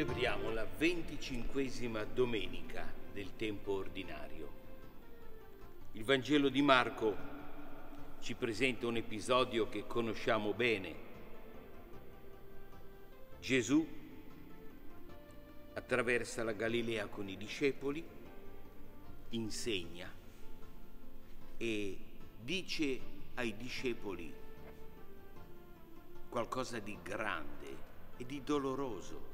celebriamo la 25esima domenica del tempo ordinario. Il Vangelo di Marco ci presenta un episodio che conosciamo bene. Gesù attraversa la Galilea con i discepoli, insegna e dice ai discepoli qualcosa di grande e di doloroso.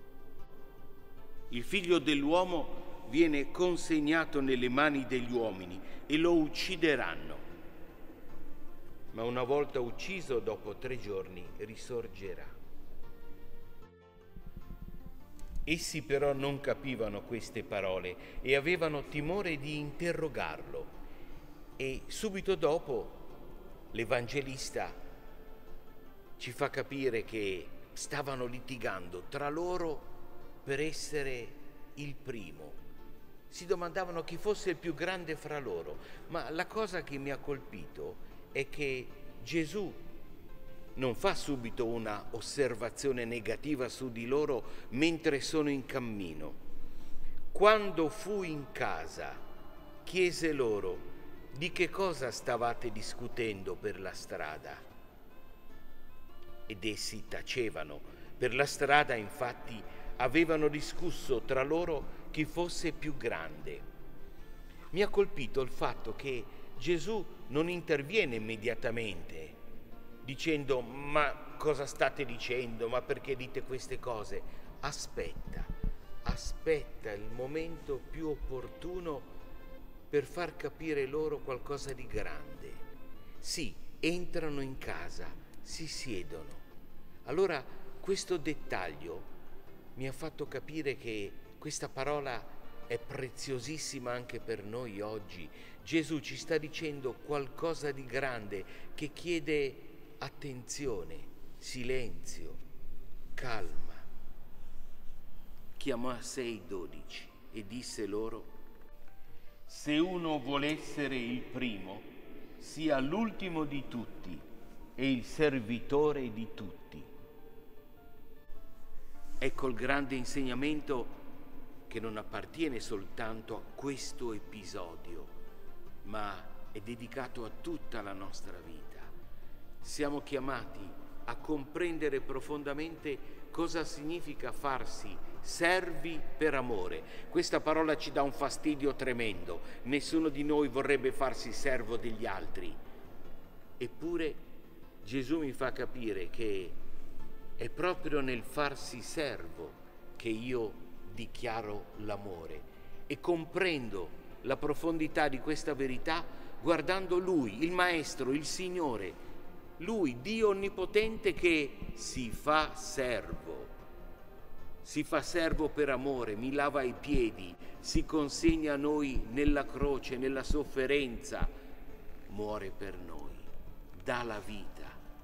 Il figlio dell'uomo viene consegnato nelle mani degli uomini e lo uccideranno. Ma una volta ucciso, dopo 3 giorni, risorgerà. Essi però non capivano queste parole e avevano timore di interrogarlo. E subito dopo l'Evangelista ci fa capire che stavano litigando tra loro per essere il primo. Si domandavano chi fosse il più grande fra loro, ma la cosa che mi ha colpito è che Gesù non fa subito una osservazione negativa su di loro mentre sono in cammino. Quando fu in casa, chiese loro: di che cosa stavate discutendo per la strada? Ed essi tacevano. Per la strada, infatti, avevano discusso tra loro chi fosse più grande. Mi ha colpito il fatto che Gesù non interviene immediatamente dicendo: ma cosa state dicendo? Ma perché dite queste cose? Aspetta il momento più opportuno per far capire loro qualcosa di grande. Sì, entrano in casa, si siedono. Allora questo dettaglio mi ha fatto capire che questa parola è preziosissima anche per noi oggi. Gesù ci sta dicendo qualcosa di grande che chiede attenzione, silenzio, calma. Chiamò a sé i 12 e disse loro: se uno vuole essere il primo, sia l'ultimo di tutti e il servitore di tutti. Ecco il grande insegnamento che non appartiene soltanto a questo episodio, ma è dedicato a tutta la nostra vita. Siamo chiamati a comprendere profondamente cosa significa farsi servi per amore. Questa parola ci dà un fastidio tremendo. Nessuno di noi vorrebbe farsi servo degli altri. Eppure Gesù mi fa capire che è proprio nel farsi servo che io dichiaro l'amore e comprendo la profondità di questa verità guardando Lui, il Maestro, il Signore, Lui, Dio Onnipotente, che si fa servo per amore, mi lava i piedi, si consegna a noi nella croce, nella sofferenza, muore per noi, dà la vita.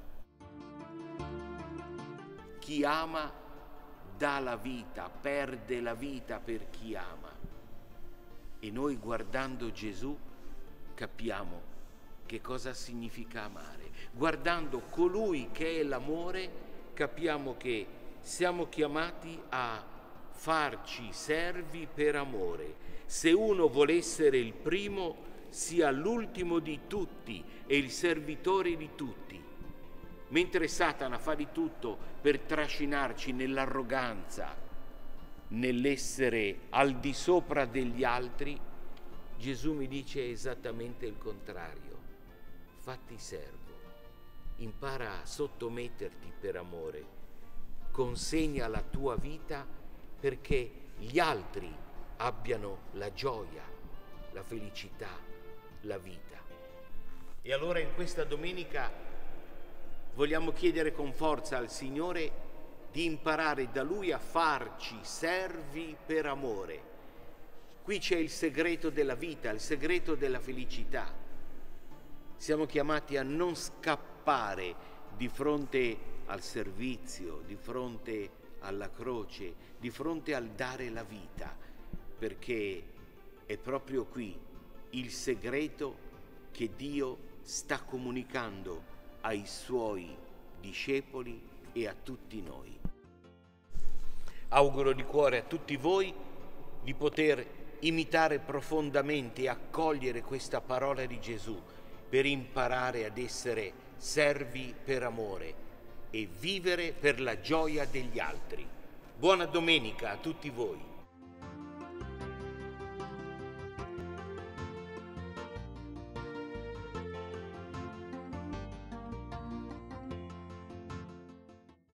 Chi ama dà la vita, perde la vita per chi ama. E noi, guardando Gesù, capiamo che cosa significa amare. Guardando colui che è l'amore, capiamo che siamo chiamati a farci servi per amore. Se uno vuole essere il primo, sia l'ultimo di tutti e il servitore di tutti. Mentre Satana fa di tutto per trascinarci nell'arroganza, nell'essere al di sopra degli altri, Gesù mi dice esattamente il contrario. Fatti servo, impara a sottometterti per amore, consegna la tua vita perché gli altri abbiano la gioia, la felicità, la vita. E allora in questa domenica vogliamo chiedere con forza al Signore di imparare da Lui a farci servi per amore. Qui c'è il segreto della vita, il segreto della felicità. Siamo chiamati a non scappare di fronte al servizio, di fronte alla croce, di fronte al dare la vita, perché è proprio qui il segreto che Dio sta comunicando ai Suoi discepoli e a tutti noi. Auguro di cuore a tutti voi di poter imitare profondamente e accogliere questa parola di Gesù per imparare ad essere servi per amore e vivere per la gioia degli altri. Buona domenica a tutti voi.